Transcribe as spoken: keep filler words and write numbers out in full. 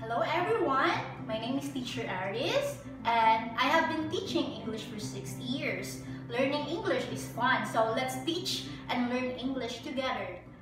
Hello everyone, my name is Teacher ARES and I have been teaching English for six years. Learning English is fun, so let's teach and learn English together.